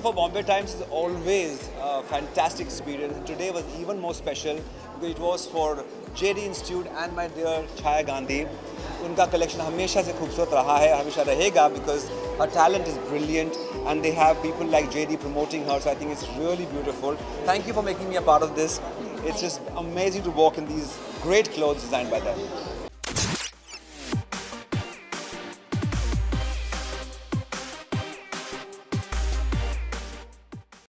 for Bombay Times is always a fantastic experience. And today was even more special because it was for JD Institute and my dear Chaya Gandhi. उनका collection हमेशा से खूबसूरत रहा है, हमेशा रहेगा because her talent is brilliant and they have people like JD promoting her. So I think it's really beautiful. Thank you for making me a part of this. It's just amazing to walk in these great clothes designed by them.